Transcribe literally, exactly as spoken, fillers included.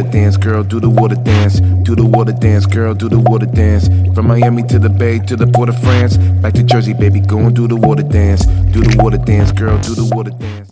water dance, girl, do the water dance. Do the water dance, girl, do the water dance. From Miami to the Bay to the Port of France, back to Jersey, baby, go and do the water dance. Do the water dance, girl, do the water dance.